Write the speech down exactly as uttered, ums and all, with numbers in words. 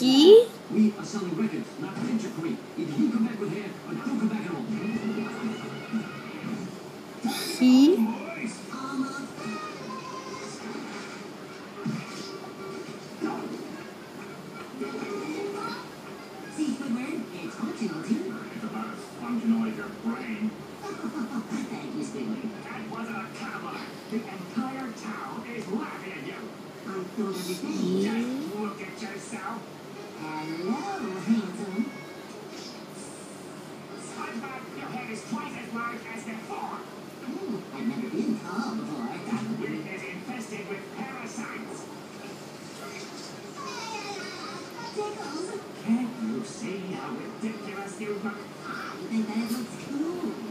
He? We are selling records, not lingerie. Either you come back with hair or don't come back at all. He? See, Squidward, it's functionality. It's about as functional as your brain. Thank you, Squidward. That wasn't a camera. The entire town is laughing at you. I don't understand. Just look at yourself. Hello, handsome. SpongeBob, your head is twice as large as before. Oh, I've never been tall before. That wig is infested with parasites. Tickles. Can't you see how ridiculous you look? Ah, you think that it looks cool?